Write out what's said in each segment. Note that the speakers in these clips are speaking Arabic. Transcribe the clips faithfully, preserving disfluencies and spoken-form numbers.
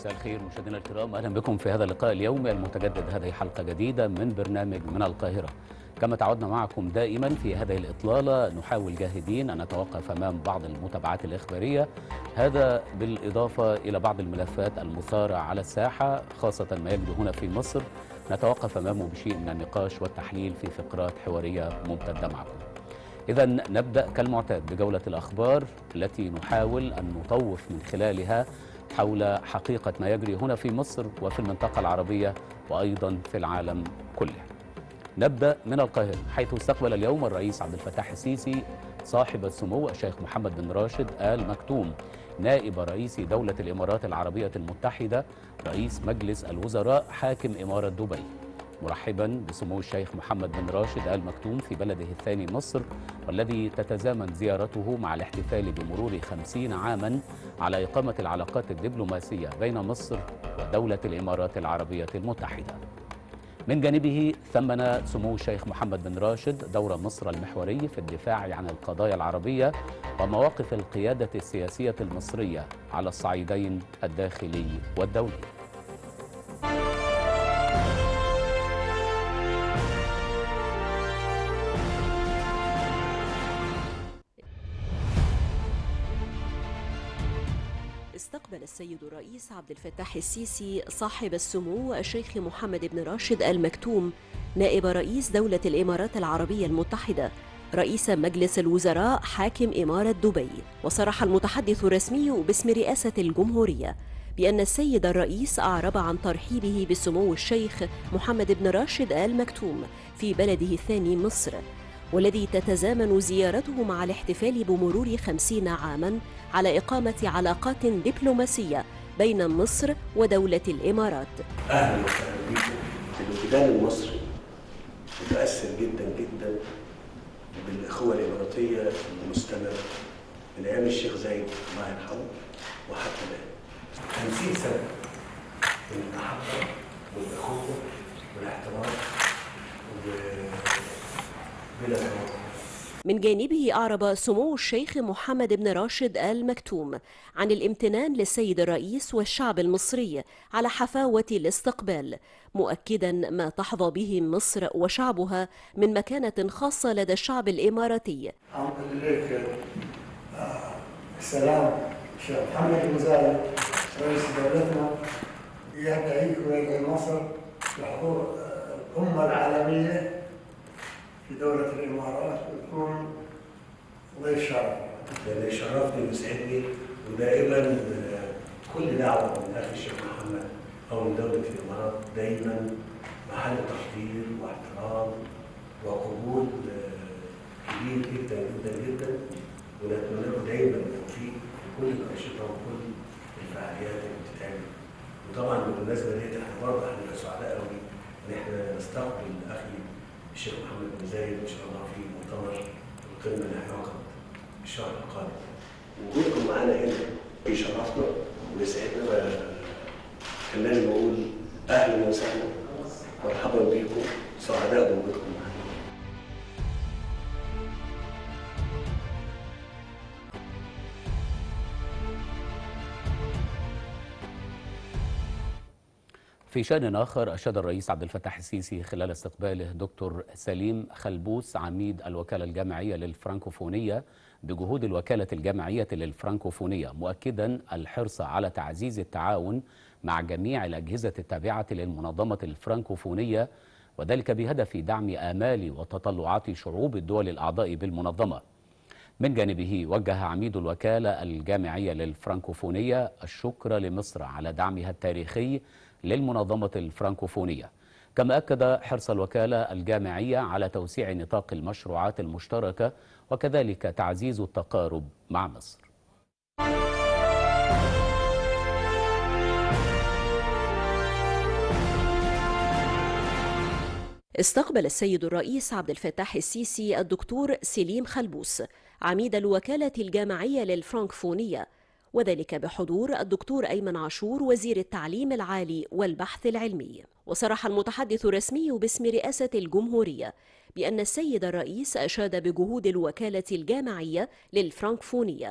مساء الخير مشاهدينا الكرام، اهلا بكم في هذا اللقاء اليومي المتجدد. هذه حلقه جديده من برنامج من القاهره. كما تعودنا معكم دائما في هذه الاطلاله نحاول جاهدين ان نتوقف امام بعض المتابعات الاخباريه، هذا بالاضافه الى بعض الملفات المثاره على الساحه خاصه ما يجري هنا في مصر، نتوقف امامه بشيء من النقاش والتحليل في فقرات حواريه ممتده معكم. إذا نبدأ كالمعتاد بجولة الأخبار التي نحاول أن نطوف من خلالها حول حقيقة ما يجري هنا في مصر وفي المنطقة العربية وأيضا في العالم كله. نبدأ من القاهرة، حيث استقبل اليوم الرئيس عبد الفتاح السيسي صاحب السمو الشيخ محمد بن راشد آل مكتوم نائب رئيس دولة الإمارات العربية المتحدة رئيس مجلس الوزراء حاكم إمارة دبي، مرحبا بسمو الشيخ محمد بن راشد آل مكتوم في بلده الثاني مصر، والذي تتزامن زيارته مع الاحتفال بمرور خمسين عاما على إقامة العلاقات الدبلوماسية بين مصر ودولة الإمارات العربية المتحدة. من جانبه ثمن سمو الشيخ محمد بن راشد دور مصر المحوري في الدفاع عن القضايا العربية ومواقف القيادة السياسية المصرية على الصعيدين الداخلي والدولي. استقبل السيد الرئيس عبد الفتاح السيسي صاحب السمو الشيخ محمد بن راشد آل مكتوم نائب رئيس دولة الإمارات العربية المتحدة رئيس مجلس الوزراء حاكم إمارة دبي. وصرح المتحدث الرسمي باسم رئاسة الجمهورية بأن السيد الرئيس أعرب عن ترحيبه بسمو الشيخ محمد بن راشد آل مكتوم في بلده الثاني مصر، والذي تتزامن زيارته مع الاحتفال بمرور خمسين عاما على إقامة علاقات دبلوماسية بين مصر ودولة الإمارات. أهلا وسهلا بكم. الامتداد المصري متأثر جدا جدا بالإخوة الإماراتية المستمرة من أيام الشيخ زايد الله يرحمه وحتى الآن. خمسين سنة من المحبة والأخوة والاحترام وبلا توقف. من جانبه أعرب سمو الشيخ محمد بن راشد آل مكتوم عن الامتنان للسيد الرئيس والشعب المصري على حفاوة الاستقبال، مؤكدا ما تحظى به مصر وشعبها من مكانة خاصة لدى الشعب الإماراتي. أنقل إليك السلام الشيخ محمد بن زايد رئيس دولتنا، يدعيك ويدعي مصر بحضور الأمة العالمية في دولة الإمارات ويكون ضيف شرف. ده يشرفني ويسعدني، ودائما كل دعوة من أخي الشيخ محمد أو من دولة الإمارات دائما محل تقدير واحترام وقبول كبير جدا جدا جدا، ونتمنى له دائما التوفيق في كل الأنشطة وكل الفعاليات اللي بتتعمل. وطبعا بالمناسبة ديت احنا برضه هنبقى سعداء قوي إن احنا نستقبل أخي الشيخ محمد بن زايد ان شاء الله في مؤتمر القمه اللي هيعقد الشهر القادم. وجودكم معانا هنا بيشرفنا ويسعدنا، خلاني بقول اهلا وسهلا مرحبا بكم، سعداء بوجودكم معانا. في شأن آخر، أشاد الرئيس عبد الفتاح السيسي خلال استقباله دكتور سليم خلبوس عميد الوكالة الجامعية للفرنكوفونية بجهود الوكالة الجامعية للفرنكوفونية، مؤكدا الحرص على تعزيز التعاون مع جميع الأجهزة التابعة للمنظمة الفرنكوفونية، وذلك بهدف دعم آمال وتطلعات شعوب الدول الأعضاء بالمنظمة. من جانبه وجه عميد الوكالة الجامعية للفرنكوفونية الشكر لمصر على دعمها التاريخي للمنظمة الفرنكوفونية، كما أكد حرص الوكالة الجامعية على توسيع نطاق المشروعات المشتركة وكذلك تعزيز التقارب مع مصر. استقبل السيد الرئيس عبد الفتاح السيسي الدكتور سليم خلبوس عميد الوكالة الجامعية للفرنكوفونية، وذلك بحضور الدكتور أيمن عاشور وزير التعليم العالي والبحث العلمي. وصرح المتحدث الرسمي باسم رئاسة الجمهورية بأن السيد الرئيس أشاد بجهود الوكالة الجامعية للفرنكوفونية،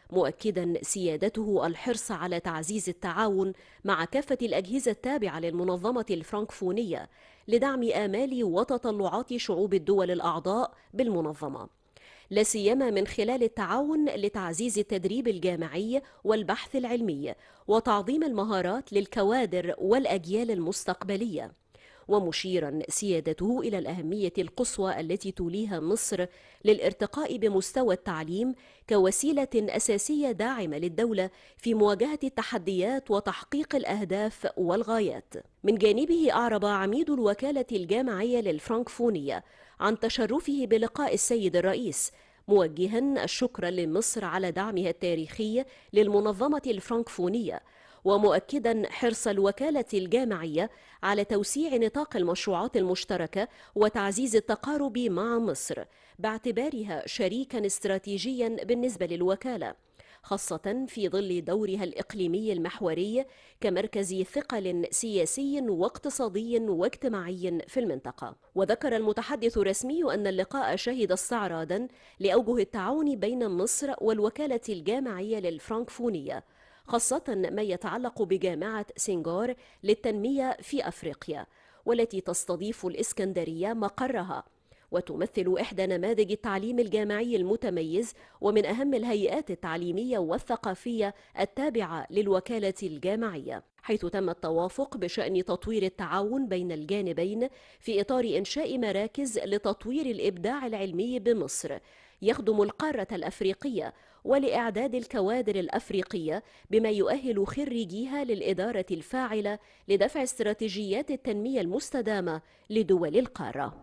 مؤكدا سيادته الحرص على تعزيز التعاون مع كافة الأجهزة التابعة للمنظمة الفرنكفونية لدعم آمال وتطلعات شعوب الدول الأعضاء بالمنظمة، لا سيما من خلال التعاون لتعزيز التدريب الجامعي والبحث العلمي وتعظيم المهارات للكوادر والأجيال المستقبلية، ومشيرا سيادته إلى الأهمية القصوى التي توليها مصر للارتقاء بمستوى التعليم كوسيلة أساسية داعمة للدولة في مواجهة التحديات وتحقيق الأهداف والغايات. من جانبه أعرب عميد الوكالة الجامعية للفرنكفونية عن تشرفه بلقاء السيد الرئيس، موجها الشكر لمصر على دعمها التاريخي للمنظمة الفرنكفونية، ومؤكدا حرص الوكالة الجامعية على توسيع نطاق المشروعات المشتركة وتعزيز التقارب مع مصر باعتبارها شريكا استراتيجيا بالنسبة للوكالة، خاصة في ظل دورها الإقليمي المحوري كمركز ثقل سياسي واقتصادي واجتماعي في المنطقة. وذكر المتحدث الرسمي أن اللقاء شهد استعراضا لأوجه التعاون بين مصر والوكالة الجامعية للفرنكفونية، خاصة ما يتعلق بجامعة سنغور للتنمية في أفريقيا، والتي تستضيف الإسكندرية مقرها، وتمثل إحدى نماذج التعليم الجامعي المتميز ومن أهم الهيئات التعليمية والثقافية التابعة للوكالة الجامعية، حيث تم التوافق بشأن تطوير التعاون بين الجانبين في إطار إنشاء مراكز لتطوير الإبداع العلمي بمصر يخدم القارة الأفريقية ولإعداد الكوادر الأفريقية بما يؤهل خريجيها للإدارة الفاعلة لدفع استراتيجيات التنمية المستدامة لدول القارة.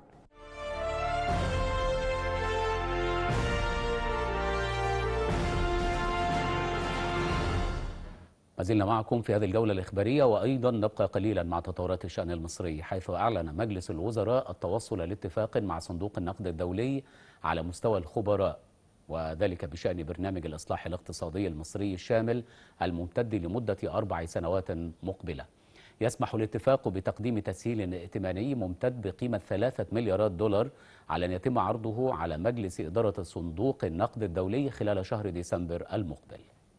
ما زلنا معكم في هذه الجولة الإخبارية، وأيضا نبقى قليلا مع تطورات الشأن المصري، حيث أعلن مجلس الوزراء التوصل لاتفاق مع صندوق النقد الدولي على مستوى الخبراء، وذلك بشأن برنامج الإصلاح الاقتصادي المصري الشامل الممتد لمدة أربع سنوات مقبلة. يسمح الاتفاق بتقديم تسهيل ائتماني ممتد بقيمة ثلاثة مليارات دولار على أن يتم عرضه على مجلس إدارة صندوق النقد الدولي خلال شهر ديسمبر المقبل.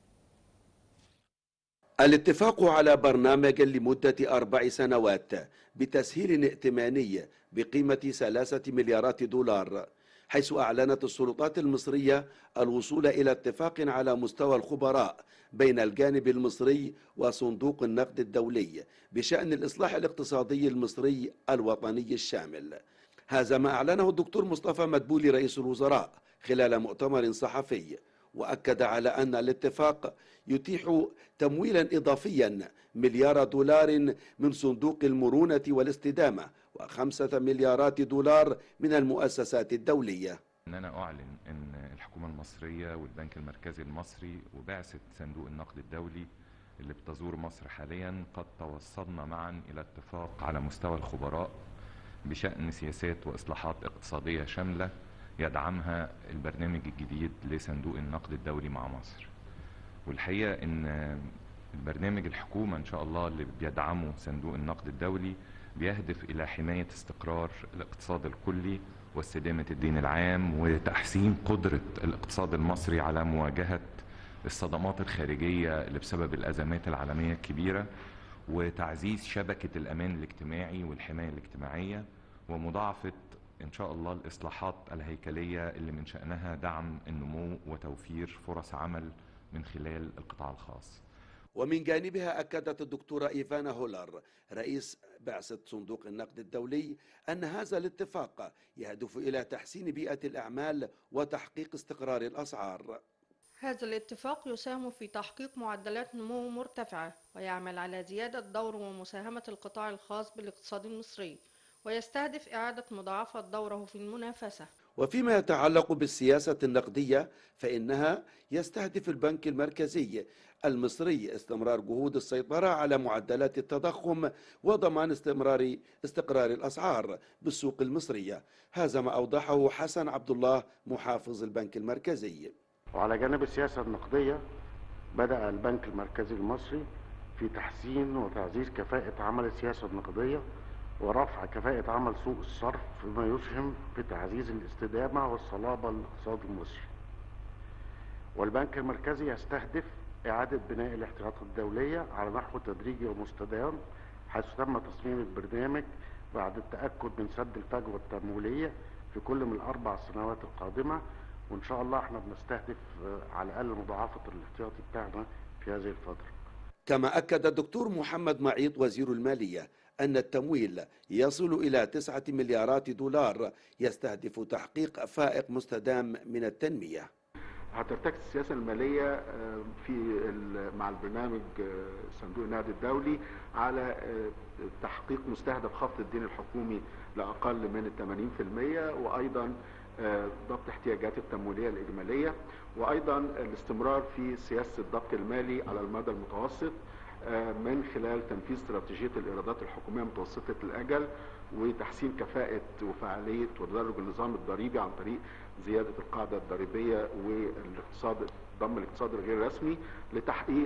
الاتفاق على برنامج لمدة أربع سنوات بتسهيل ائتماني بقيمة ثلاثة مليارات دولار، حيث أعلنت السلطات المصرية الوصول إلى اتفاق على مستوى الخبراء بين الجانب المصري وصندوق النقد الدولي بشأن الإصلاح الاقتصادي المصري الوطني الشامل. هذا ما أعلنه الدكتور مصطفى مدبولي رئيس الوزراء خلال مؤتمر صحفي، وأكد على أن الاتفاق يتيح تمويلا إضافيا مليار دولار من صندوق المرونة والاستدامة وخمسة مليارات دولار من المؤسسات الدولية. أن أنا أعلن أن الحكومة المصرية والبنك المركزي المصري وبعثة صندوق النقد الدولي اللي بتزور مصر حاليا قد توصلنا معا إلى اتفاق على مستوى الخبراء بشأن سياسات وإصلاحات اقتصادية شاملة يدعمها البرنامج الجديد لصندوق النقد الدولي مع مصر. والحقيقة ان البرنامج الحكومة ان شاء الله اللي بيدعمه صندوق النقد الدولي بيهدف الى حماية استقرار الاقتصاد الكلي واستدامة الدين العام وتحسين قدرة الاقتصاد المصري على مواجهة الصدمات الخارجية اللي بسبب الازمات العالمية الكبيرة، وتعزيز شبكة الامان الاجتماعي والحماية الاجتماعية، ومضاعفة إن شاء الله الإصلاحات الهيكلية اللي من شأنها دعم النمو وتوفير فرص عمل من خلال القطاع الخاص. ومن جانبها أكدت الدكتورة إيفانا هولر رئيس بعثة صندوق النقد الدولي أن هذا الاتفاق يهدف إلى تحسين بيئة الأعمال وتحقيق استقرار الأسعار. هذا الاتفاق يساهم في تحقيق معدلات نمو مرتفعة ويعمل على زيادة دور ومساهمة القطاع الخاص بالاقتصاد المصري، ويستهدف إعادة مضاعفة دوره في المنافسة. وفيما يتعلق بالسياسة النقدية فإنها يستهدف البنك المركزي المصري استمرار جهود السيطرة على معدلات التضخم وضمان استمرار استقرار الأسعار بالسوق المصرية. هذا ما أوضحه حسن عبد الله محافظ البنك المركزي. وعلى جانب السياسة النقدية بدأ البنك المركزي المصري في تحسين وتعزيز كفاءة عمل السياسة النقدية ورفع كفاءة عمل سوق الصرف فيما يسهم في تعزيز الاستدامة والصلابة للاقتصاد المصري. والبنك المركزي يستهدف إعادة بناء الاحتياطات الدولية على نحو تدريجي ومستدام، حيث تم تصميم البرنامج بعد التأكد من سد الفجوة التمويلية في كل من الأربع سنوات القادمة، وإن شاء الله احنا بنستهدف على الأقل مضاعفة الاحتياطي بتاعنا في هذه الفترة. كما أكد الدكتور محمد معيط وزير المالية أن التمويل يصل إلى تسعة مليارات دولار يستهدف تحقيق فائق مستدام من التنمية. هترتكز السياسة المالية في مع البرنامج صندوق النقد الدولي على تحقيق مستهدف خفض الدين الحكومي لأقل من ثمانين بالمئة، وأيضا ضبط احتياجات التمويلية الإجمالية، وأيضا الاستمرار في سياسة الضبط المالي على المدى المتوسط من خلال تنفيذ استراتيجية الإيرادات الحكومية متوسطة الأجل، وتحسين كفاءة وفعالية وتدرج النظام الضريبي عن طريق زيادة القاعدة الضريبية والاقتصاد ضم الاقتصاد الغير رسمي لتحقيق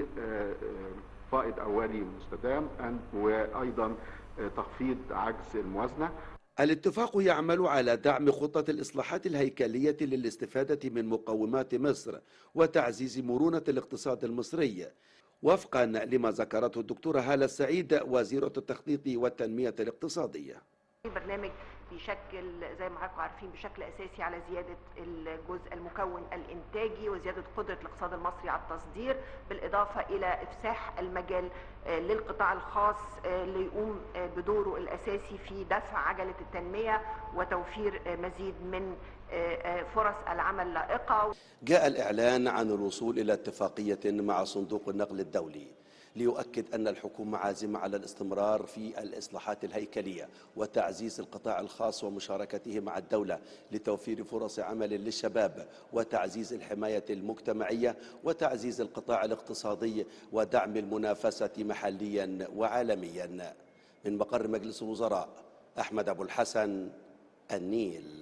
فائض أولي مستدام، وأيضا تخفيض عجز الموازنة. الاتفاق يعمل على دعم خطة الإصلاحات الهيكلية للاستفادة من مقومات مصر وتعزيز مرونة الاقتصاد المصري، وفقا لما ذكرته الدكتورة هالة السعيد وزيرة التخطيط والتنمية الاقتصادية. البرنامج بيشكل زي ما حضراتكم عارفين بشكل اساسي على زياده الجزء المكون الانتاجي وزياده قدره الاقتصاد المصري على التصدير، بالاضافه الى افساح المجال للقطاع الخاص ليقوم بدوره الاساسي في دفع عجله التنميه وتوفير مزيد من فرص العمل اللائقه. جاء الإعلان عن الوصول إلى اتفاقية مع صندوق النقد الدولي ليؤكد أن الحكومة عازمة على الاستمرار في الإصلاحات الهيكلية وتعزيز القطاع الخاص ومشاركته مع الدولة لتوفير فرص عمل للشباب وتعزيز الحماية المجتمعية وتعزيز القطاع الاقتصادي ودعم المنافسة محليا وعالميا. من مقر مجلس الوزراء، أحمد أبو الحسن، النيل.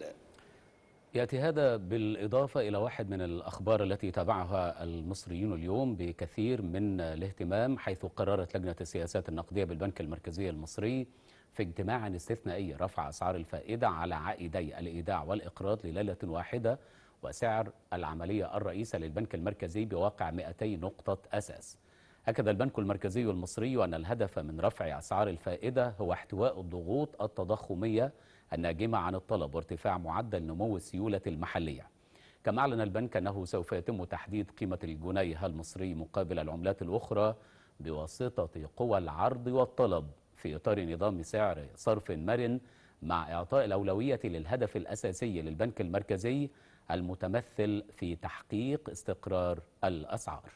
يأتي هذا بالإضافة إلى واحد من الأخبار التي تابعها المصريون اليوم بكثير من الاهتمام، حيث قررت لجنة السياسات النقدية بالبنك المركزي المصري في اجتماع استثنائي رفع أسعار الفائدة على عائدي الإيداع والإقراض لليلة واحدة، وسعر العملية الرئيسة للبنك المركزي بواقع مئتي نقطة أساس. أكد البنك المركزي المصري أن الهدف من رفع أسعار الفائدة هو احتواء الضغوط التضخمية الناجمة عن الطلب وارتفاع معدل نمو السيولة المحلية. كما أعلن البنك أنه سوف يتم تحديد قيمة الجنيه المصري مقابل العملات الأخرى بواسطة قوى العرض والطلب في إطار نظام سعر صرف مرن، مع إعطاء الأولوية للهدف الأساسي للبنك المركزي المتمثل في تحقيق استقرار الأسعار.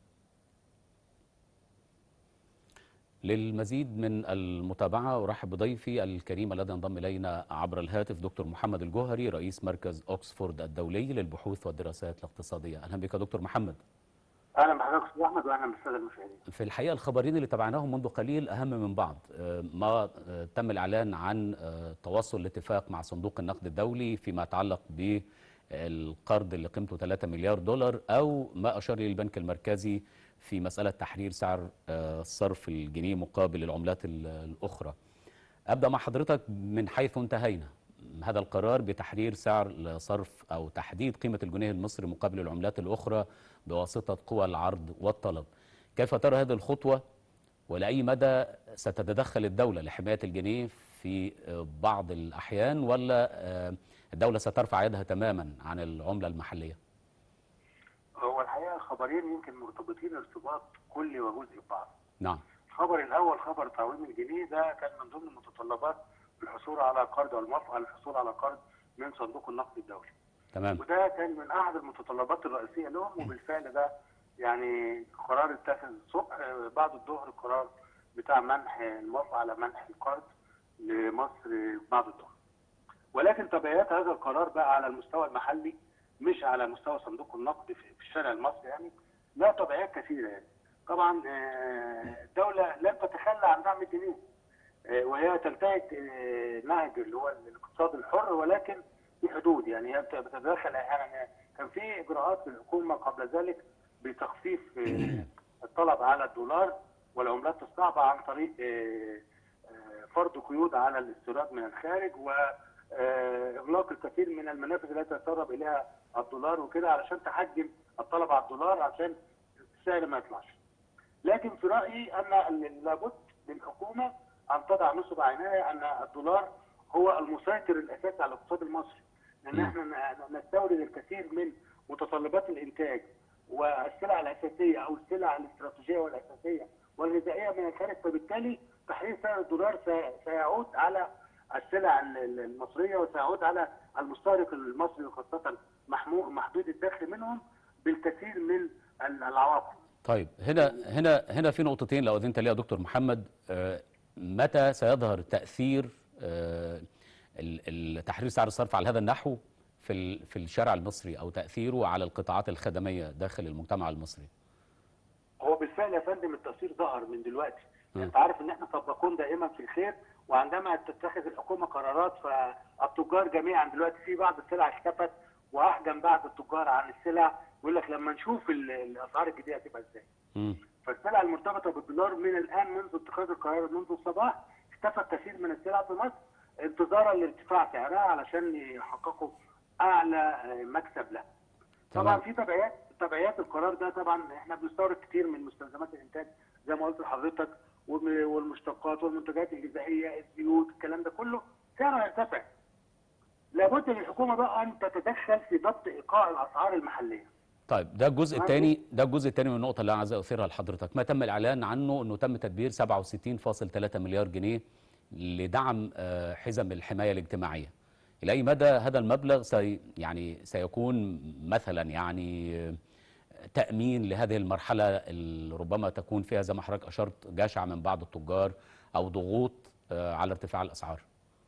للمزيد من المتابعة أرحب بضيفي الكريم الذي انضم إلينا عبر الهاتف دكتور محمد الجوهري، رئيس مركز أوكسفورد الدولي للبحوث والدراسات الاقتصادية. أهلا بك دكتور محمد. أهلا بحضرتك أستاذ أحمد وأهلا بالسادة المشاهدين. في الحقيقة الخبرين اللي تابعناهم منذ قليل أهم من بعض. ما تم الإعلان عن توصل لاتفاق مع صندوق النقد الدولي فيما يتعلق بالقرض اللي قيمته ثلاثة مليار دولار، أو ما أشار إليه البنك المركزي في مسألة تحرير سعر صرف الجنيه مقابل العملات الأخرى. أبدأ مع حضرتك من حيث انتهينا. هذا القرار بتحرير سعر صرف أو تحديد قيمة الجنيه المصري مقابل العملات الأخرى بواسطة قوى العرض والطلب، كيف ترى هذه الخطوة ولأي مدى ستتدخل الدولة لحماية الجنيه في بعض الأحيان، ولا الدولة سترفع يدها تماما عن العملة المحلية؟ هو الحقيقة الخبرين يمكن مرتبطين ارتباط كلي وجزئي ببعض. نعم. الخبر الأول خبر تعويم الجنيه، ده كان من ضمن متطلبات الحصول على قرض والموافقة على الحصول على قرض من صندوق النقد الدولي. تمام. وده كان من أحد المتطلبات الرئيسية لهم، وبالفعل ده يعني قرار اتخذ الصبح بعد الظهر، القرار بتاع منح الموافقة على منح القرض لمصر بعد الظهر. ولكن تبعيات هذا القرار بقى على المستوى المحلي مش على مستوى صندوق النقد في الشارع المصري يعني لا تبعيات كثيره يعني. طبعا الدوله لن تتخلى عن دعم الجنيه وهي تنتهج نهج اللي هو الاقتصاد الحر، ولكن في حدود يعني هي بتتدخل احيانا. كان في اجراءات للحكومه قبل ذلك بتخفيف الطلب على الدولار والعملات الصعبه عن طريق فرض قيود على الاستيراد من الخارج واغلاق الكثير من المنافذ التي يتسرب اليها الدولار وكده علشان تحجم الطلب على الدولار عشان السعر ما يطلعش. لكن في رايي ان لابد للحكومه ان تضع نصب عينها ان الدولار هو المسيطر الاساسي على الاقتصاد المصري، لان احنا نستورد الكثير من متطلبات الانتاج والسلع الاساسيه او السلع الاستراتيجيه والاساسيه والغذائيه من الخارج، فبالتالي تحرير سعر الدولار سيعود على السلع المصريه وسيعود على المستهلك المصري وخاصه محدود الدخل منهم بالكثير من العواقب. طيب هنا هنا هنا في نقطتين لو اذنت لي يا دكتور محمد. متى سيظهر تاثير تحرير سعر الصرف على هذا النحو في في الشارع المصري او تاثيره على القطاعات الخدميه داخل المجتمع المصري؟ هو بالفعل يا فندم التاثير ظهر من دلوقتي. انت عارف ان احنا سباقون دائما في الخير، وعندما تتخذ الحكومه قرارات فالتجار جميعا دلوقتي في بعض السلع اختفت واحجم بعض التجار عن السلع، يقول لك لما نشوف الاسعار الجديده هتبقى ازاي. فالسلع المرتبطه بالدولار من الان منذ اتخاذ القرار منذ الصباح اختفت كثير من السلع في مصر انتظارا لارتفاع سعرها علشان يحققوا اعلى مكسب لها. طبعا في تبعيات تبعيات القرار ده. طبعا احنا بنستورد كتير من مستلزمات الانتاج زي ما قلت لحضرتك، والمشتقات والمنتجات الغذائيه، الزيوت، الكلام ده كله سعره يرتفع. لابد للحكومه بقى ان تتدخل في ضبط ايقاع الاسعار المحليه. طيب ده الجزء الثاني ده الجزء الثاني من النقطه اللي انا عايز اثيرها لحضرتك. ما تم الاعلان عنه انه تم تدبير سبعة وستين فاصلة ثلاثة مليار جنيه لدعم حزم الحمايه الاجتماعيه. الى اي مدى هذا المبلغ سي يعني سيكون مثلا يعني تامين لهذه المرحله اللي ربما تكون فيها زي ما حضرتك اشرت جشع من بعض التجار او ضغوط على ارتفاع الاسعار؟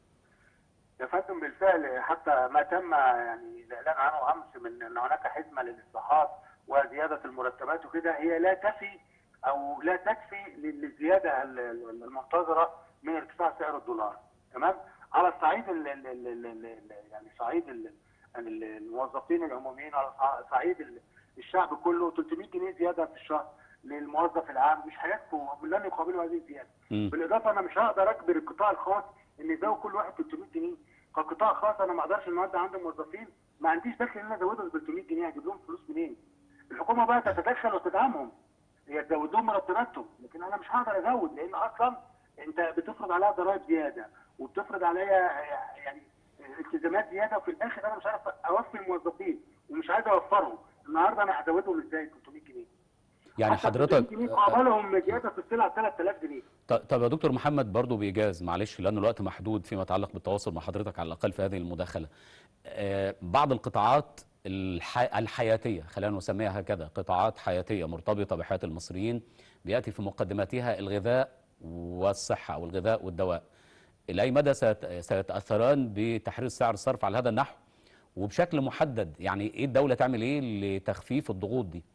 يا فندم بالفعل حتى ما تم يعني الاعلان عنه امس من ان هناك حزمه للاصلاحات وزياده المرتبات وكده، هي لا تفي او لا تكفي للزياده المنتظره من ارتفاع سعر الدولار. تمام؟ على الصعيد ال ال ال ال يعني صعيد الموظفين العموميين، على صعيد الشعب كله ثلاثمائة جنيه زياده في الشهر للموظف العام مش هيكفوا، لن يقابلوا هذه الزياده. بالاضافه انا مش هقدر اجبر القطاع الخاص ان يزود كل واحد ثلاثمائة جنيه. كقطاع خاص انا ما اقدرش النهارده عندي موظفين ما عنديش دخل ان انا ازودهم ثلاثمائة جنيه، هجيب لهم فلوس منين؟ الحكومه بقى تتدخل وتدعمهم، هي تزود لهم مرتباتهم، لكن انا مش هقدر ازود لان اصلا انت بتفرض عليها ضرائب زياده وبتفرض عليا يعني التزامات زياده، وفي الاخر انا مش عارف اوفي الموظفين ومش عايز اوفرهم. النهارده انا هزودهم ازاي ثلاثمائة جنيه؟ يعني حضرتك قابلهم زياده في السلع ثلاثة آلاف جنيه. طب يا دكتور محمد برضو بإيجاز معلش لأن الوقت محدود فيما يتعلق بالتواصل مع حضرتك على الأقل في هذه المداخلة. آه بعض القطاعات الحي... الحياتية خلينا نسميها هكذا، قطاعات حياتية مرتبطة بحياة المصريين بيأتي في مقدماتها الغذاء والصحة أو الغذاء والدواء. إلى أي مدى سيت... سيتأثران بتحرير سعر الصرف على هذا النحو وبشكل محدد؟ يعني إيه الدولة تعمل إيه لتخفيف الضغوط دي؟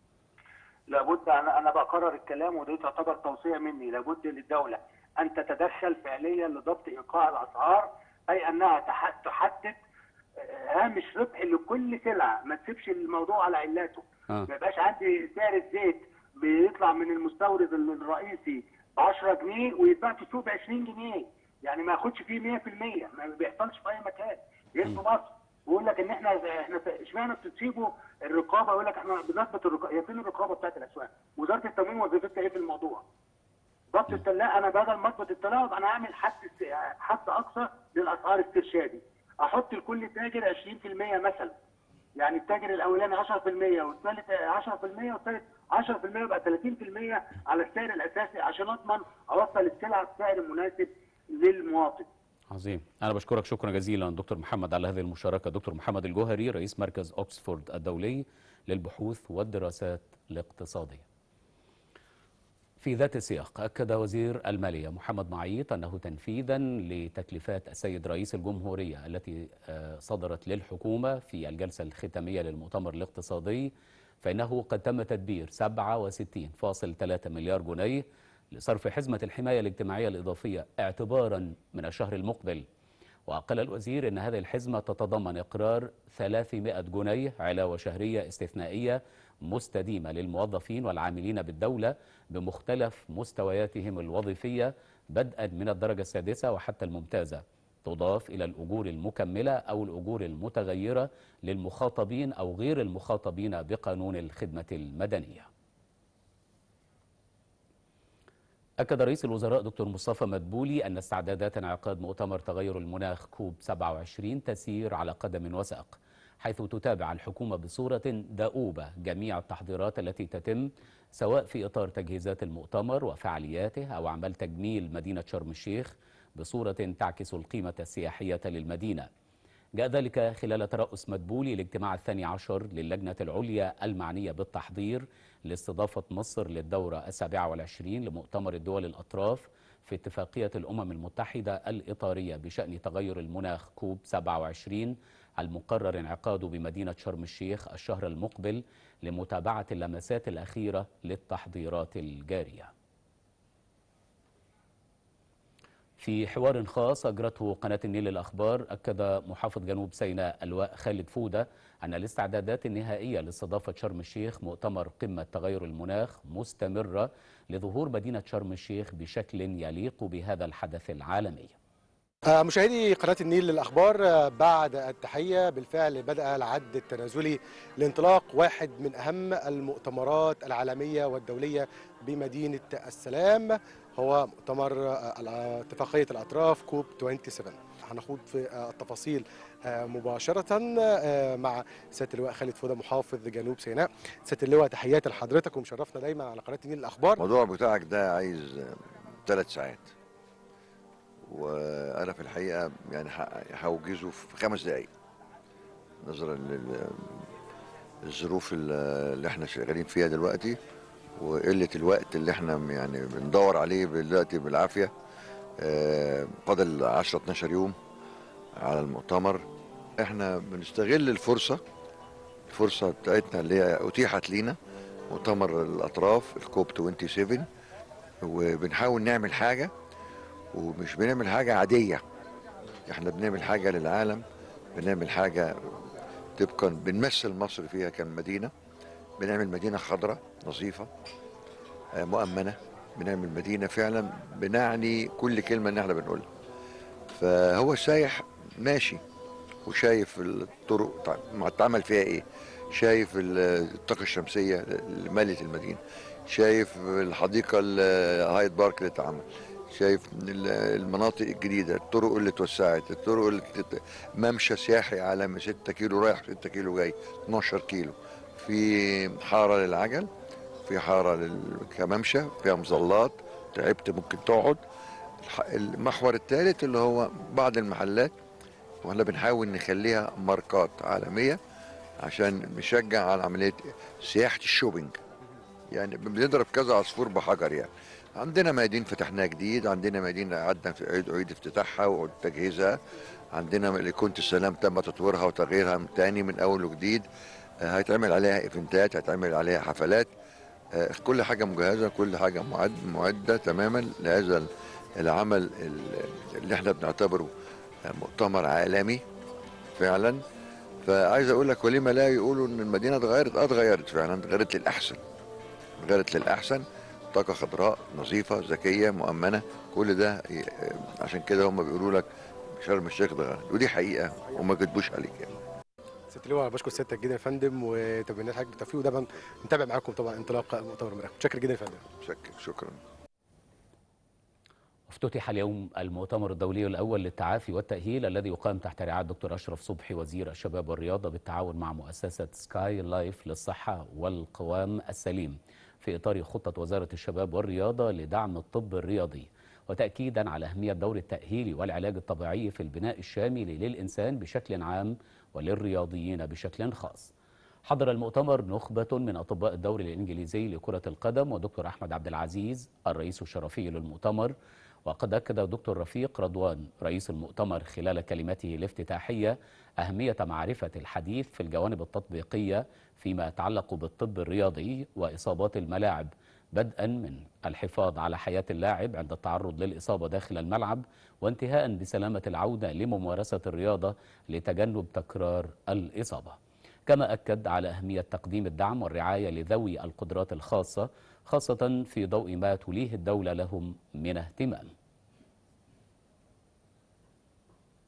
لابد انا انا بقرر الكلام ودي تعتبر توصيه مني، لابد للدوله ان تتدخل فعليا لضبط ايقاع الاسعار، اي انها تحدد هامش ربح لكل سلعه، ما تسيبش الموضوع على علاته. آه. ما يبقاش عندي سعر الزيت بيطلع من المستورد الرئيسي ب عشرة جنيه ويتباع في السوق ب عشرين جنيه، يعني ما ياخدش فيه مية في المية، ما بيحصلش في اي مكان غير في مصر. ويقول لك ان احنا احنا اشمعنى بتسيبوا الرقابه؟ يقول لك احنا بنثبت الرقابه. هي فين الرقابه بتاعت الاسواق؟ وزاره التموين وظيفتها ايه في الموضوع؟ ضبط التلاعب. انا بدل ما اضبط التلاعب انا اعمل حد حد اقصى للاسعار استرشادي، احط لكل تاجر عشرين في المية مثلا، يعني التاجر الاولاني عشرة في المية والثالث عشرة في المية والثالث عشرة في المية، يبقى ثلاثين في المية على السعر الاساسي عشان اضمن اوصل السلعه بسعر مناسب للمواطن. عظيم. أنا بشكرك شكرا جزيلا دكتور محمد على هذه المشاركة. دكتور محمد الجوهري رئيس مركز أوكسفورد الدولي للبحوث والدراسات الاقتصادية. في ذات السياق أكد وزير المالية محمد معيط أنه تنفيذا لتكليفات السيد رئيس الجمهورية التي صدرت للحكومة في الجلسة الختامية للمؤتمر الاقتصادي، فإنه قد تم تدبير سبعة وستين فاصلة ثلاثة مليار جنيه لصرف حزمة الحماية الاجتماعية الإضافية اعتبارا من الشهر المقبل. وقال الوزير أن هذه الحزمة تتضمن إقرار ثلاثمائة جنيه علاوة شهرية استثنائية مستديمة للموظفين والعاملين بالدولة بمختلف مستوياتهم الوظيفية بدءا من الدرجة السادسة وحتى الممتازة، تضاف إلى الأجور المكملة أو الأجور المتغيرة للمخاطبين أو غير المخاطبين بقانون الخدمة المدنية. أكد رئيس الوزراء دكتور مصطفى مدبولي أن استعدادات انعقاد مؤتمر تغير المناخ كوب سبعة وعشرين تسير على قدم وساق، حيث تتابع الحكومة بصورة دؤوبة جميع التحضيرات التي تتم سواء في إطار تجهيزات المؤتمر وفعالياته أو أعمال تجميل مدينة شرم الشيخ بصورة تعكس القيمة السياحية للمدينة. جاء ذلك خلال ترأس مدبولي الاجتماع الثاني عشر للجنة العليا المعنية بالتحضير لاستضافة مصر للدورة السابعة والعشرين لمؤتمر الدول الأطراف في اتفاقية الأمم المتحدة الإطارية بشأن تغير المناخ كوب سبعة وعشرين المقرر انعقاده بمدينة شرم الشيخ الشهر المقبل لمتابعة اللمسات الأخيرة للتحضيرات الجارية. في حوار خاص أجرته قناة النيل للأخبار، أكد محافظ جنوب سيناء اللواء خالد فودة أن الاستعدادات النهائية لاستضافة شرم الشيخ مؤتمر قمة تغير المناخ مستمرة لظهور مدينة شرم الشيخ بشكل يليق بهذا الحدث العالمي. مشاهدي قناة النيل للأخبار، بعد التحية بالفعل بدأ العد التنازلي لانطلاق واحد من أهم المؤتمرات العالمية والدولية بمدينة السلام، هو مؤتمر اتفاقية الأطراف كوب سبعة وعشرين. هنخوض في التفاصيل مباشرة مع سيادة اللواء خالد فودة محافظ جنوب سيناء. سيادة اللواء، تحياتي لحضرتك ومشرفنا دايما على قناة النيل للأخبار. الموضوع بتاعك ده عايز ثلاث ساعات، وانا في الحقيقه يعني هوجزه في خمس دقائق نظرا للظروف اللي احنا شغالين فيها دلوقتي وقله الوقت اللي احنا يعني بندور عليه دلوقتي بالعافيه. فاضل عشرة اتناشر يوم على المؤتمر. احنا بنستغل الفرصه الفرصه بتاعتنا اللي هي اتيحت لينا، مؤتمر الاطراف الكوب سبعة وعشرين، وبنحاول نعمل حاجه، ومش بنعمل حاجة عادية، احنا بنعمل حاجة للعالم، بنعمل حاجة طبقا بنمثل مصر فيها كمدينة، بنعمل مدينة خضراء نظيفة مؤمنة، بنعمل مدينة فعلا بنعني كل كلمة ان احنا بنقولها. فهو السايح ماشي وشايف الطرق اتعمل فيها ايه، شايف الطاقة الشمسية اللي مالت المدينة، شايف الحديقة الهايد بارك اللي اتعمل، شايف المناطق الجديدة، الطرق اللي اتوسعت، الطرق اللي ممشى سياحي عالمي ستة كيلو رايح ستة كيلو جاي اتناشر كيلو، في حارة للعجل، في حارة كممشى فيها مظلات تعبت ممكن تقعد. المحور الثالث اللي هو بعض المحلات واحنا بنحاول نخليها ماركات عالمية عشان نشجع على عملية سياحة الشوبينج، يعني بنضرب كذا عصفور بحجر. يعني عندنا ميادين فتحناها جديد، عندنا ميادين قعدنا في عيد عيد افتتاحها وتجهيزها، عندنا لكونة السلام تم تطويرها وتغييرها تاني من اول وجديد، هيتعمل عليها ايفنتات، هيتعمل عليها حفلات، كل حاجه مجهزه، كل حاجه معد معده تماما لهذا العمل اللي احنا بنعتبره مؤتمر عالمي فعلا. فعايز اقول لك ولما لا يقولوا ان المدينه اتغيرت، اه اتغيرت فعلا، اتغيرت للاحسن، اتغيرت للاحسن، طاقه خضراء نظيفه ذكيه مؤمنه، كل ده عشان كده هم بيقولوا لك شرم الشيخ اتغيرت، ودي حقيقه وما كتبوش عليك يعني. سيادة اللواء، بشكر سيادتك جدا يا فندم وتمنيات حضرتك بالتوفيق، ودايما نتابع معاكم طبعا انطلاق مؤتمر المناخ. متشكر جدا يا فندم. متشكر، شكرا. افتتح اليوم المؤتمر الدولي الأول للتعافي والتأهيل الذي يقام تحت رعاية الدكتور أشرف صبحي وزير الشباب والرياضة بالتعاون مع مؤسسة سكاي لايف للصحة والقوام السليم في إطار خطة وزارة الشباب والرياضة لدعم الطب الرياضي، وتأكيدا على أهمية دور التأهيل والعلاج الطبيعي في البناء الشامل للإنسان بشكل عام وللرياضيين بشكل خاص. حضر المؤتمر نخبة من أطباء الدوري الإنجليزي لكرة القدم ودكتور أحمد عبد العزيز الرئيس الشرفي للمؤتمر. وقد أكد دكتور رفيق رضوان رئيس المؤتمر خلال كلمته الافتتاحية أهمية معرفة الحديث في الجوانب التطبيقية فيما يتعلق بالطب الرياضي وإصابات الملاعب، بدءا من الحفاظ على حياة اللاعب عند التعرض للإصابة داخل الملعب، وانتهاء بسلامة العودة لممارسة الرياضة لتجنب تكرار الإصابة. كما أكد على أهمية تقديم الدعم والرعاية لذوي القدرات الخاصة، خاصة في ضوء ما توليه الدولة لهم من اهتمام.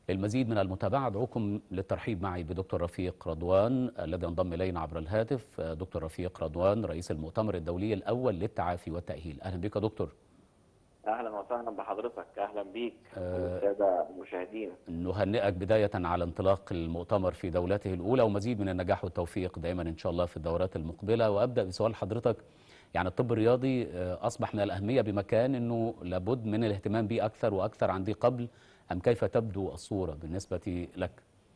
للمزيد من المتابعة أدعوكم للترحيب معي بدكتور رفيق رضوان الذي انضم إلينا عبر الهاتف. دكتور رفيق رضوان رئيس المؤتمر الدولي الأول للتعافي والتأهيل. أهلا بك دكتور. اهلا وسهلا بحضرتك. اهلا بيك والساده المشاهدين. نهنئك بدايه على انطلاق المؤتمر في دولته الاولى ومزيد من النجاح والتوفيق دائما ان شاء الله في الدورات المقبله. وابدا بسؤال حضرتك، يعني الطب الرياضي اصبح من الاهميه بمكان انه لابد من الاهتمام به اكثر واكثر عن ذي قبل، ام كيف تبدو الصوره بالنسبه لك؟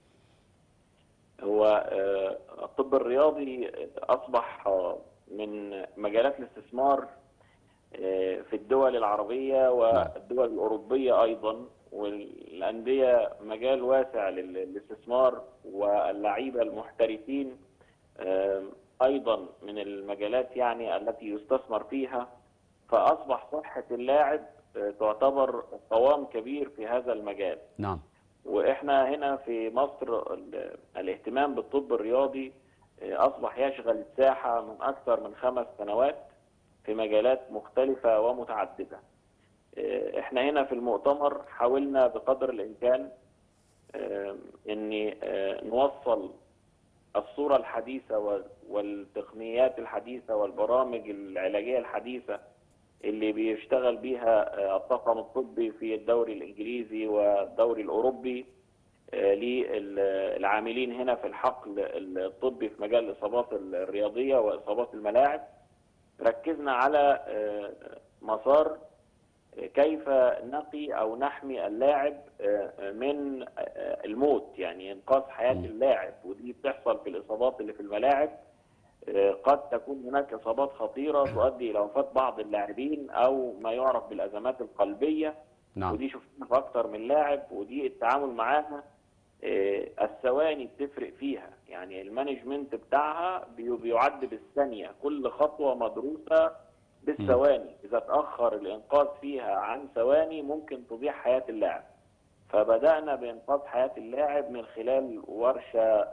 هو الطب الرياضي اصبح من مجالات الاستثمار في الدول العربية والدول الأوروبية أيضا، والأندية مجال واسع للاستثمار، واللعيبة المحترفين أيضا من المجالات يعني التي يستثمر فيها. فأصبح صحة اللاعب تعتبر قوام كبير في هذا المجال. نعم. وإحنا هنا في مصر الاهتمام بالطب الرياضي أصبح يشغل الساحة من أكثر من خمس سنوات في مجالات مختلفة ومتعددة. احنا هنا في المؤتمر حاولنا بقدر الامكان ان نوصل الصورة الحديثة والتقنيات الحديثة والبرامج العلاجية الحديثة اللي بيشتغل بيها الطاقم الطبي في الدوري الانجليزي والدوري الاوروبي للعاملين هنا في الحقل الطبي في مجال الاصابات الرياضية واصابات الملاعب. ركزنا على مسار كيف نقي أو نحمي اللاعب من الموت، يعني إنقاذ حياة اللاعب، ودي بتحصل في الإصابات اللي في الملاعب. قد تكون هناك إصابات خطيرة تؤدي إلى وفاة بعض اللاعبين أو ما يعرف بالأزمات القلبية. نعم. ودي شفناها في أكثر من لاعب، ودي التعامل معاها الثواني بتفرق فيها، يعني المانجمنت بتاعها بيعد بالثانية، كل خطوة مدروسة بالثواني. إذا تأخر الإنقاذ فيها عن ثواني ممكن تضيع حياة اللاعب. فبدأنا بإنقاذ حياة اللاعب من خلال ورشة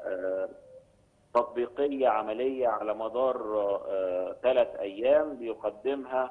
تطبيقية عملية على مدار ثلاث أيام بيقدمها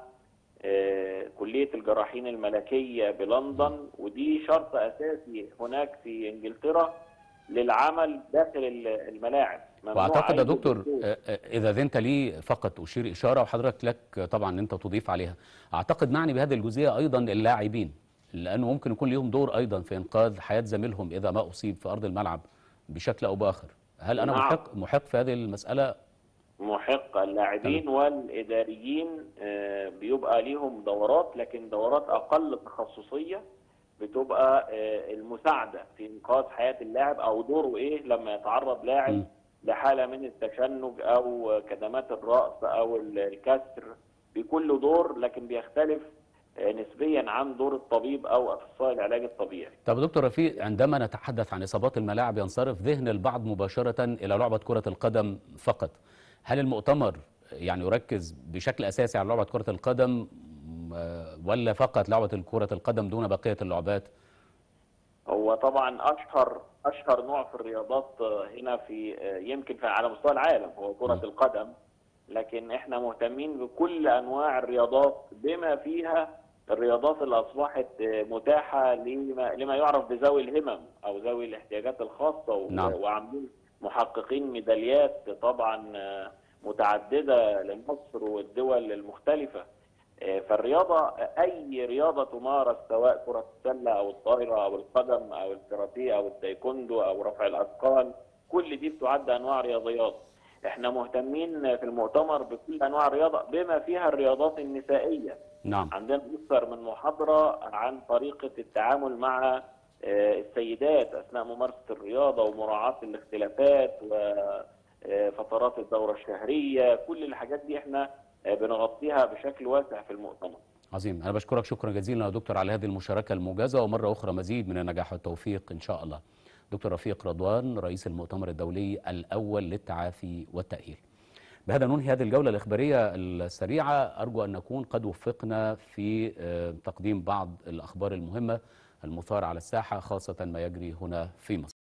كلية الجراحين الملكية بلندن، ودي شرط أساسي هناك في إنجلترا للعمل داخل الملاعب. واعتقد يا دكتور اذا اذنت لي فقط اشير اشاره وحضرتك لك طبعا انت تضيف عليها. اعتقد معني بهذه الجزئيه ايضا اللاعبين، لانه ممكن يكون لهم دور ايضا في انقاذ حياه زميلهم اذا ما اصيب في ارض الملعب بشكل او باخر. هل انا نعم. محق محق في هذه المساله؟ محق. اللاعبين والاداريين بيبقى ليهم دورات، لكن دورات اقل تخصصيه بتبقى المساعده في انقاذ حياه اللاعب، او دوره ايه لما يتعرض لاعب م. لحاله من التشنج او كدمات الراس او الكسر. بيكون له دور، لكن بيختلف نسبيا عن دور الطبيب او اخصائي العلاج الطبيعي. طب دكتور رفيق، عندما نتحدث عن اصابات الملاعب ينصرف ذهن البعض مباشره الى لعبه كره القدم فقط. هل المؤتمر يعني يركز بشكل اساسي على لعبه كره القدم ولا فقط لعبه كره القدم دون بقيه اللعبات؟ هو طبعا اشهر اشهر نوع في الرياضات هنا في يمكن في على مستوى العالم هو كره م. القدم، لكن احنا مهتمين بكل انواع الرياضات بما فيها الرياضات اللي اصبحت متاحه لما, لما يعرف بذوي الهمم او ذوي الاحتياجات الخاصه. نعم. وعاملين محققين ميداليات طبعا متعدده لمصر والدول المختلفه. فالرياضه اي رياضه تمارس سواء كره السله او الطايره او القدم او الكاراتيه او التايكوندو او رفع الاثقال، كل دي بتعد انواع رياضيات. احنا مهتمين في المؤتمر بكل انواع الرياضه بما فيها الرياضات النسائيه. نعم. عندنا اكثر من محاضره عن طريقه التعامل مع السيدات اثناء ممارسه الرياضه ومراعاه الاختلافات وفترات الدوره الشهريه. كل الحاجات دي احنا بنغطيها بشكل واسع في المؤتمر. عظيم. انا بشكرك شكرا جزيلا يا دكتور على هذه المشاركه الموجزه، ومره اخرى مزيد من النجاح والتوفيق ان شاء الله. دكتور رفيق رضوان رئيس المؤتمر الدولي الأول للتعافي والتأهيل. بهذا ننهي هذه الجولة الإخبارية السريعة. أرجو أن نكون قد وفقنا في تقديم بعض الأخبار المهمة المثارة على الساحة، خاصة ما يجري هنا في مصر.